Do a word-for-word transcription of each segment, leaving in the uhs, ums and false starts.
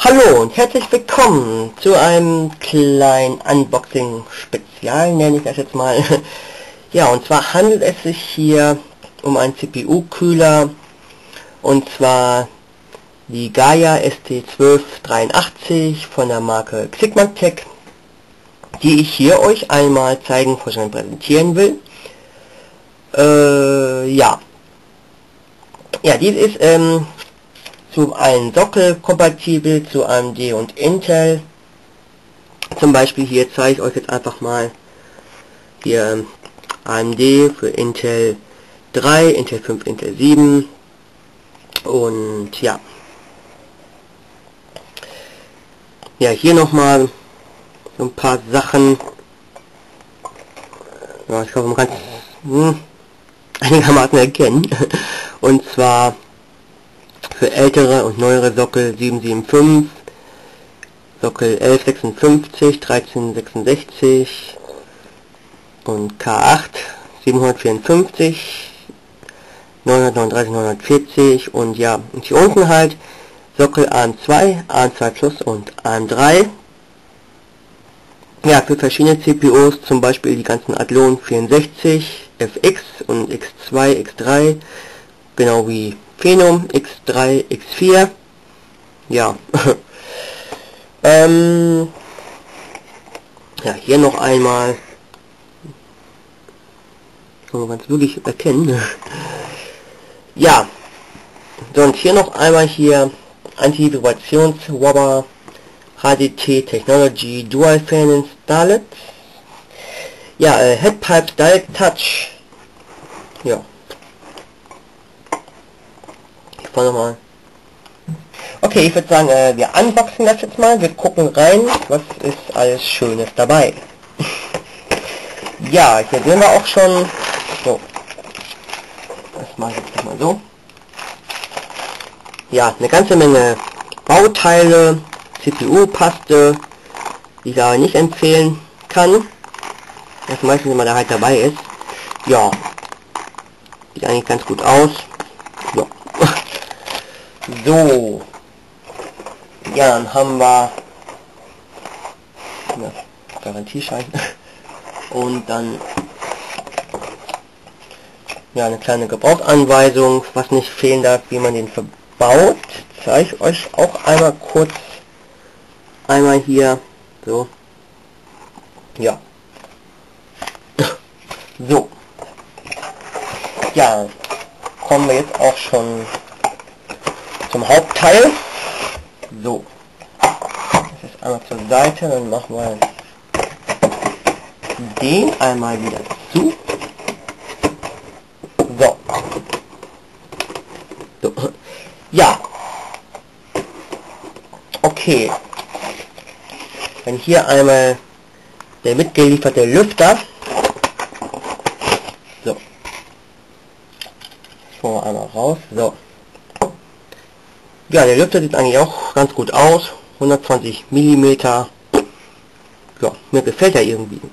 Hallo und herzlich willkommen zu einem kleinen Unboxing-Spezial, nenne ich das jetzt mal. Ja, und zwar handelt es sich hier um einen C P U-Kühler, und zwar die Gaia S T zwölf dreiundachtzig von der Marke Xigmatech, die ich hier euch einmal zeigen, vorstellen, präsentieren will. Äh, ja. Ja, dies ist ähm, zu einem Sockel kompatibel, zu A M D und Intel. Zum Beispiel hier zeige ich euch jetzt einfach mal hier A M D für Intel drei, Intel fünf, Intel sieben und ja. Ja, hier nochmal so ein paar Sachen. Ja, ich hoffe, man kann es hm, einigermaßen erkennen. Und zwar für ältere und neuere Sockel sieben sieben fünf, Sockel elf sechsundfünfzig, dreizehn sechsundsechzig und K acht siebenhundertvierundfünfzig, neunhundertneununddreißig, neunhundertvierzig und ja, und hier unten halt Sockel A M zwei, A M zwei Plus und A M drei. Ja, für verschiedene C P Us, zum Beispiel die ganzen Athlon vierundsechzig, F X und X zwei, X drei, genau wie Phenom X drei, X vier. Ja. ähm, ja, hier noch einmal. Kann man es wirklich erkennen. Ja. So, und hier noch einmal hier Anti-Vibrations-Wobber H D T Technology Dual Fan Installed. Ja, äh, Headpipes Direct Touch. Ja. Ich fahr nochmal. Okay, ich würde sagen, äh, wir unboxen das jetzt mal. Wir gucken rein, was ist alles Schönes dabei. Ja, hier sehen wir auch schon. So. Das mache ich jetzt mal so. Ja, eine ganze Menge Bauteile, C P U-Paste, die ich aber nicht empfehlen kann. Das meistens immer da halt dabei ist. Ja. Sieht eigentlich ganz gut aus. Ja. So. Ja, dann haben wir ja, Garantieschein. Und dann ja, eine kleine Gebrauchsanweisung, was nicht fehlen darf, wie man den verbaut. Zeige ich euch auch einmal kurz. Einmal hier. So. Ja. So. Ja, kommen wir jetzt auch schon zum Hauptteil. So. Das ist einmal zur Seite, dann machen wir den einmal wieder zu. So. So. Ja. Okay. Dann hier einmal der mitgelieferte Lüfter. So. Schauen wir einmal raus. So. Ja, der Lüfter sieht eigentlich auch ganz gut aus. hundertzwanzig Millimeter. Ja, mir gefällt er irgendwie.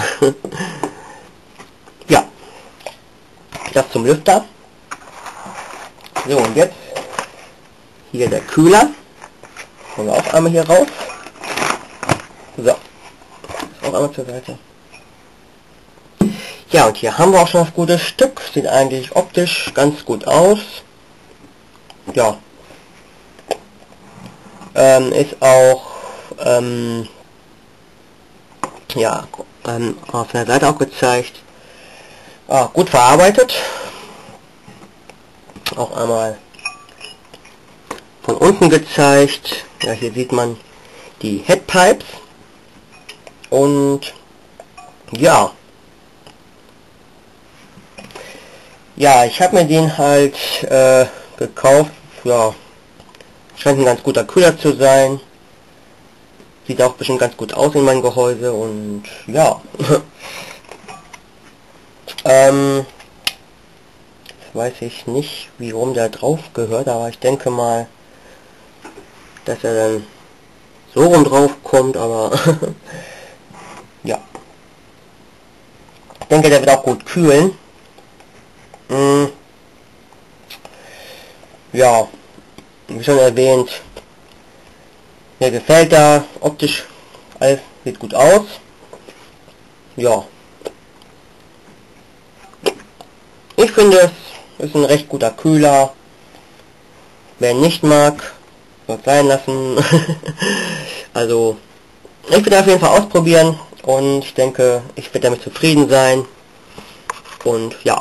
Ja. Das zum Lüfter. So, und jetzt hier der Kühler. Kommen wir auch einmal hier raus. So. Auch einmal zur Seite. Ja, und hier haben wir auch schon das gute Stück. Sieht eigentlich optisch ganz gut aus. Ja. Ähm, ist auch ähm, ja, ähm, auf der Seite auch gezeigt. Ah, gut verarbeitet. Auch einmal von unten gezeigt. Ja, hier sieht man die Headpipes. Und ja. Ja, ich habe mir den halt äh, gekauft. Ja. Scheint ein ganz guter Kühler zu sein. Sieht auch bestimmt ganz gut aus in meinem Gehäuse und ja. ähm, weiß ich nicht, wie rum der drauf gehört, aber ich denke mal, dass er dann so rum drauf kommt, aber ja. Ich denke, der wird auch gut kühlen. Hm. Ja. Wie schon erwähnt, Mir gefällt da optisch alles, sieht gut aus. Ja. Ich finde, es ist ein recht guter Kühler. Wer ihn nicht mag, soll es sein lassen. Also, ich werde auf jeden Fall ausprobieren und ich denke, ich werde damit zufrieden sein. Und ja.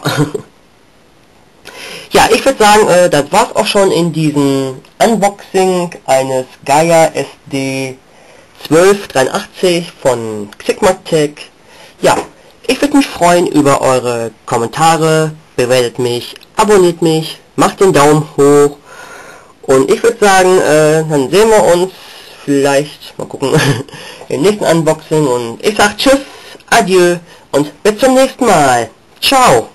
Ja, ich würde sagen, äh, das war's auch schon in diesem Unboxing eines Gaia S D zwölf dreiundachtzig von Xigmatech. Ja, ich würde mich freuen über eure Kommentare, bewertet mich, abonniert mich, macht den Daumen hoch und ich würde sagen, äh, dann sehen wir uns vielleicht, mal gucken, im nächsten Unboxing und ich sag tschüss, adieu und bis zum nächsten Mal. Ciao!